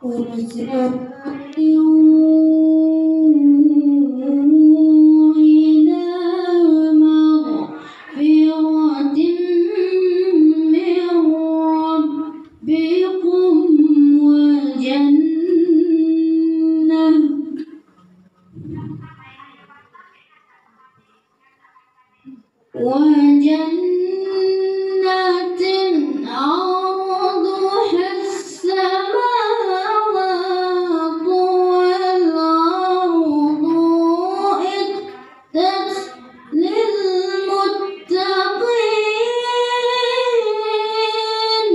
وجنات عرضها السماوات والأرض أعدت للمتقين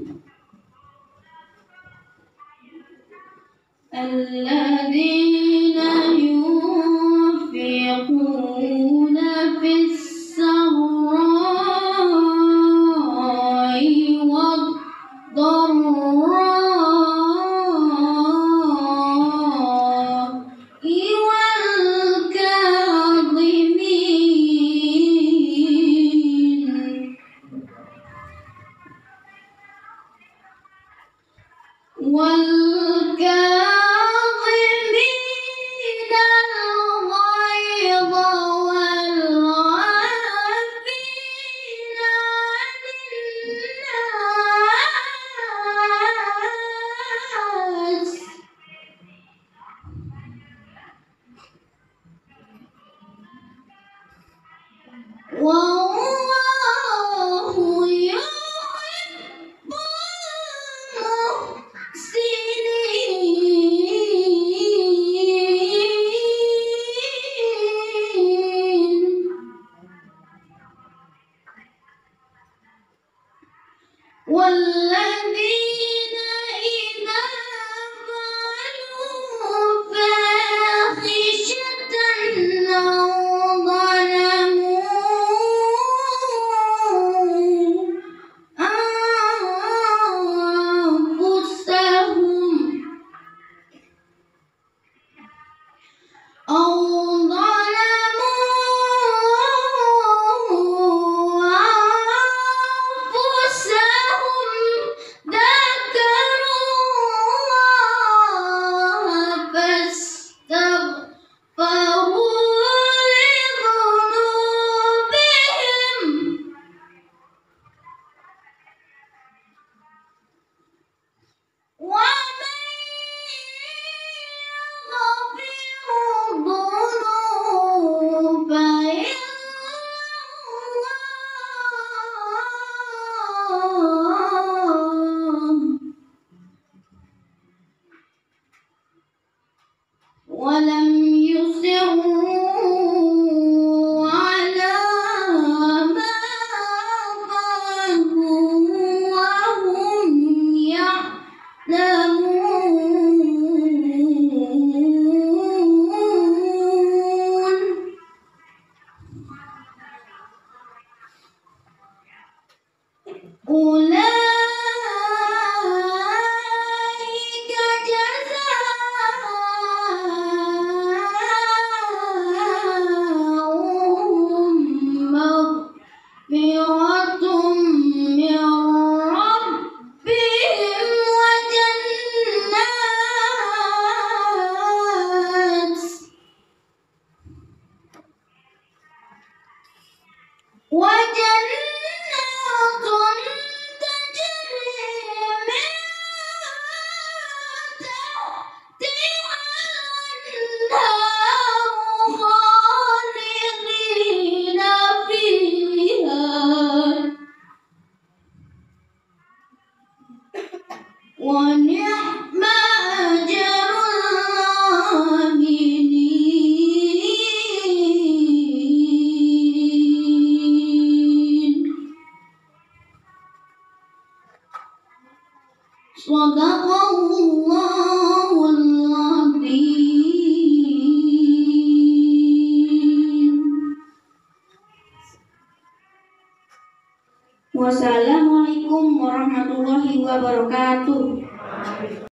الذين ينفقون في السراء والضراء والكاظمين الغيظ والعافين عن الناس والله يحب المحسنين والذين إذا فعلوا فاحشة أو ظلموا أنفسهم ذكروا الله فاستغفروا لذنوبهم ومن الذنوب إلا الله ولم يصروا على ما فعلوا وهم يعلمون أولئك جزاؤهم مغفرة من ربهم وجنات تجري من تحتها الأنهار خالدين فيها ونعم أجر العاملين صدق الله العظيم. Wassalamualaikum warahmatullahi wabarakatuh.